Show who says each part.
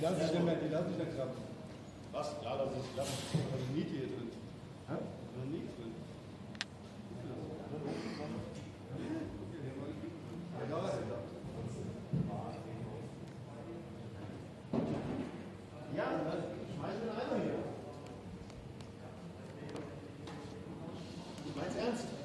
Speaker 1: lassen sich dann klappen.
Speaker 2: Was? Klar, dass es klappt.
Speaker 1: Da ist Niete hier drin.
Speaker 2: Hä?
Speaker 1: Da ist nichts drin.
Speaker 2: Ja, schmeiß den Eimer hier. Ich mein's ernst.